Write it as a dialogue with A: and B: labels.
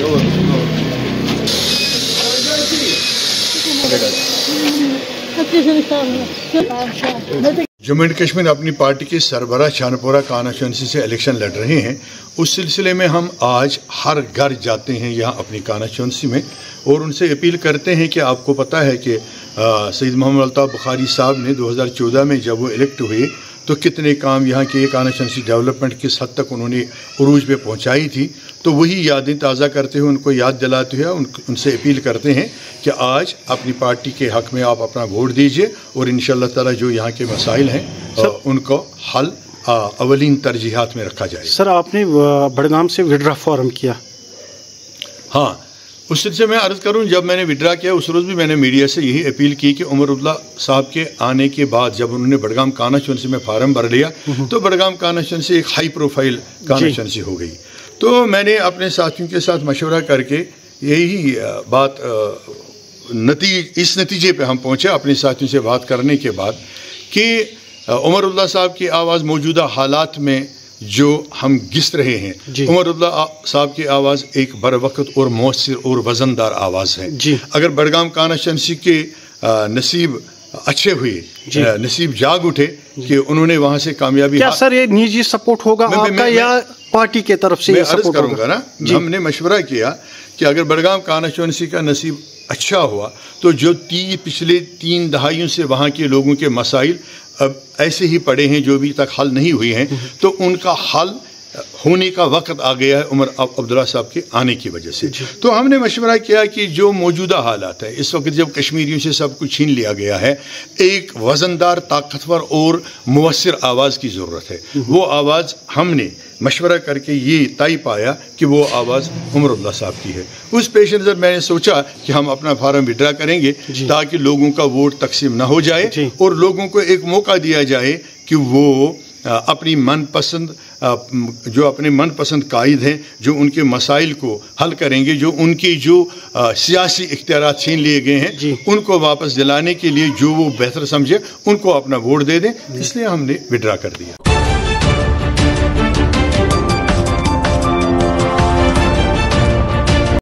A: Jammu and Kashmir अपनी party के सरबराह शानपोरा constituency से इलेक्शन लड़ रहे हैं। उस सिलसिले में हम आज हर घर जाते हैं यहाँ अपनी कॉन्स्टिट्यूंसी में और उनसे अपील करते हैं कि आपको पता है कि सईद मोहम्मद अल्ताफ़ बुखारी साहब ने 2014 में जब वो इलेक्ट हुए तो कितने काम यहाँ के कॉन्स्टिट्यूंसी डेवलपमेंट किस हद तक उन्होंने उरूज पे पहुँचाई थी। तो वही यादें ताज़ा करते हुए उनको याद दिलाते हुए उनसे अपील करते हैं कि आज अपनी पार्टी के हक़ में आप अपना वोट दीजिए और इंशाअल्लाह ताला जो यहाँ के मसाइल हैं उनको हल अवलीन तरजीहात में रखा जाए।
B: सर, आपने बड़गाम से विड्रा फॉर्म किया?
A: हाँ, उस सिलसिले में अर्ज़ करूँ, जब मैंने विड्रा किया उस रोज़ भी मैंने मीडिया से यही अपील की कि उमर अब्दुल्ला साहब के आने के बाद जब उन्होंने बड़गाम कॉन्स्टिट्यूंसी में फार्म भर लिया तो बड़गाम कॉन्स्टिट्यूंसी एक हाई प्रोफाइल कॉन्स्टिट्यूंसी हो गई। तो मैंने अपने साथियों के साथ मशवरा करके यही बात इस नतीजे पे हम पहुँचे अपने साथियों से बात करने के बाद कि उमर अब्दुल्ला साहब की आवाज़ मौजूदा हालात में जो हम घिस रहे हैं, उमर अब्दुल्ला साहब की आवाज़ एक बर वक्त और मौसर और वज़नदार आवाज़ है। अगर बड़गाम कॉन्स्टिट्यूंसी के नसीब अच्छे हुए, नसीब जाग उठे कि उन्होंने वहाँ से कामयाबी।
B: क्या सर ये निजी सपोर्ट होगा आपका या पार्टी के तरफ से? मैं अर्ज़ करूँगा ना,
A: हमने मशवरा किया कि अगर बड़गाम कॉन्स्टिट्यूंसी का नसीब अच्छा हुआ तो जो पिछले 3 दहाइयों से वहाँ के लोगों के मसाइल अब ऐसे ही पड़े हैं जो अभी तक हल नहीं हुए हैं, तो उनका हल होने का वक्त आ गया है उमर अब्दुल्ला साहब के आने की वजह से। तो हमने मशवरा किया कि जो मौजूदा हालात है इस वक्त, जब कश्मीरियों से सब कुछ छीन लिया गया है, एक वज़नदार, ताकतवर और मुवस्सिर आवाज़ की ज़रूरत है। वो आवाज़ हमने मशवरा करके ये तय पाया कि वो आवाज़ उमर अब्दुल्ला साहब की है। उस पेश नज़र मैंने सोचा कि हम अपना फार्म विड्रा करेंगे ताकि लोगों का वोट तकसीम ना हो जाए और लोगों को एक मौका दिया जाए कि वो अपनी मनपसंद जो अपने मनपसंद कायद हैं, जो उनके मसाइल को हल करेंगे, जो उनकी जो सियासी इख्तियारात छीन लिए गए हैं उनको वापस दिलाने के लिए जो वो बेहतर समझे उनको अपना वोट दे दें। इसलिए हमने विड्रा कर दिया।